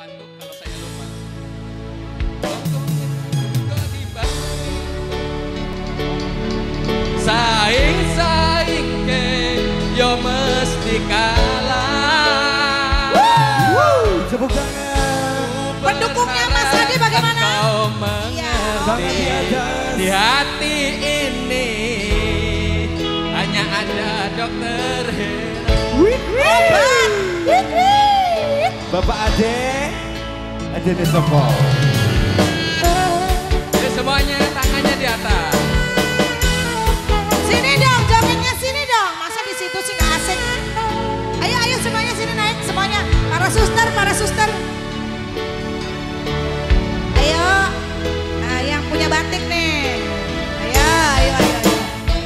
membantu kalau saya lupa. Saing-saing ke yo mesti kalah. Tepuk tangan. Pendukungnya Mas Adi bagaimana? Kau mengerti di hati ini hanya ada dokter Hera. Bapak Ade, Ade Desopo. Jadi semuanya tangannya di atas. Sini dong, jogetnya sini dong. Masa di situ sih nggak asik. Ayo, ayo semuanya sini naik semuanya. Para suster, para suster. Ayo, nah, yang punya batik nih. Ayo, ayo, ayo. ayo.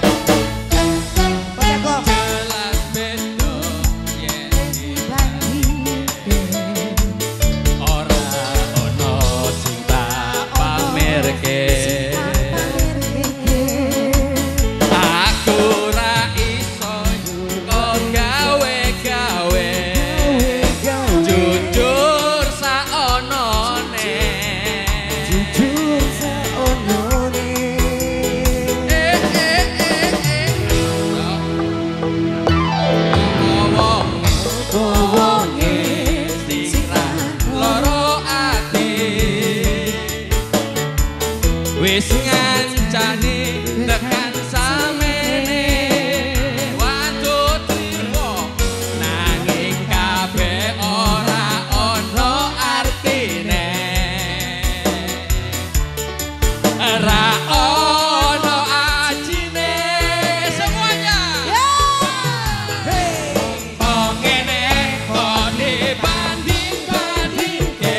Jago. Jelas bedo yen ora ono sing tak pamerke. Aku ra iso kok gawe-gawe. Jujur saonone. Jujur saonone. Wong-wonge sirah loro ati. Wis ngancani tekan samene. Waduh trimo nanging kabeh ora ono artine. Ra ono ajine semuanya. Oh ngene kok dibanding-bandingke.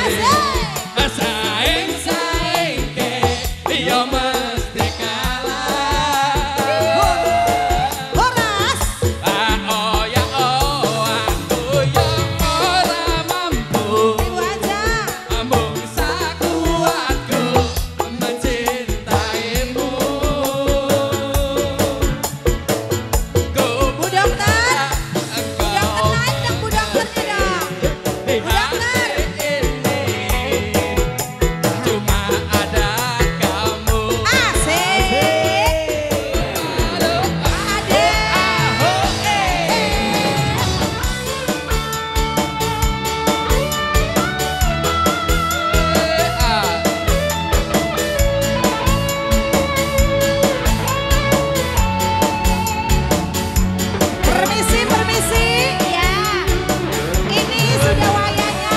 Saing-saingke yo mesti kalah. Horas. Oh ya aku yo ora mampu. Ibu aja. Ambung sakuatku mencintaimu. Ku Bu dokter. engkau Dokter naik dong Bu dokternya dong. di hati ini cuma ada kamu. Asik. Halo, Ade. aho, Permisi, permisi. Ya. Ini sudah wayangnya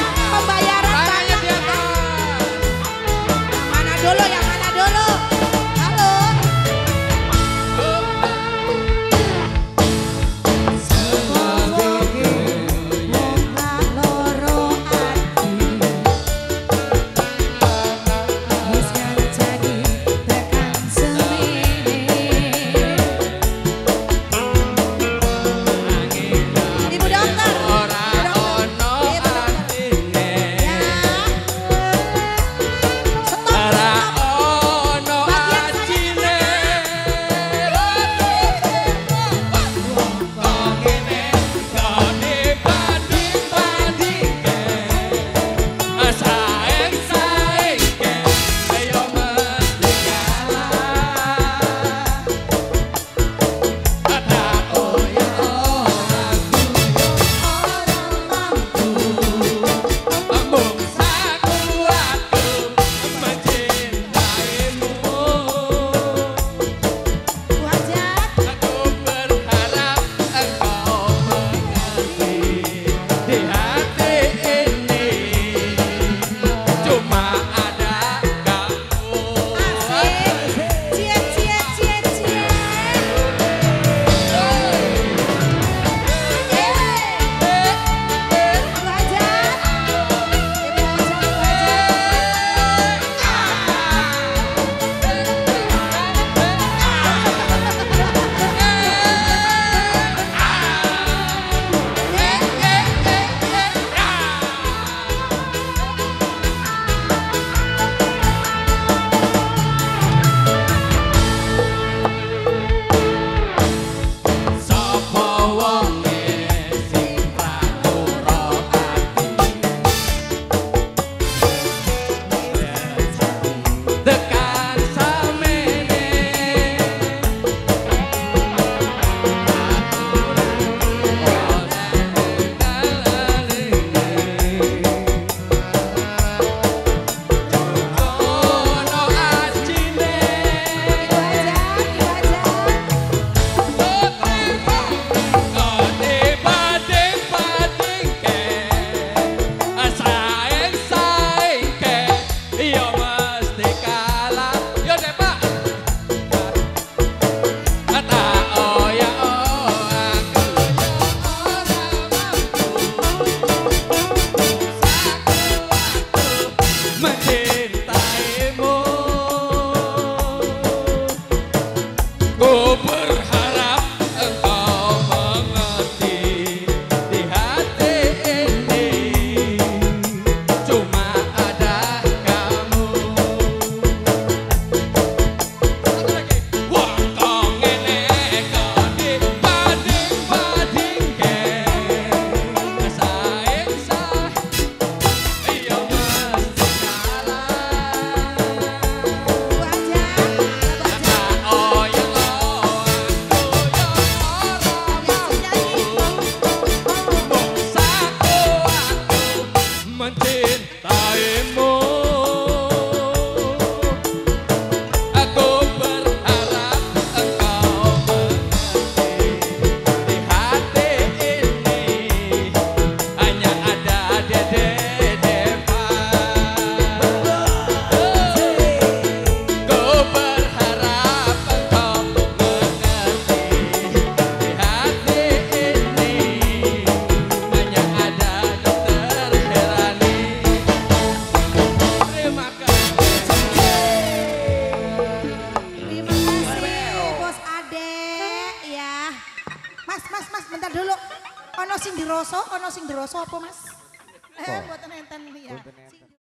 Ono sing diroso apa Mas? Mboten enten ya.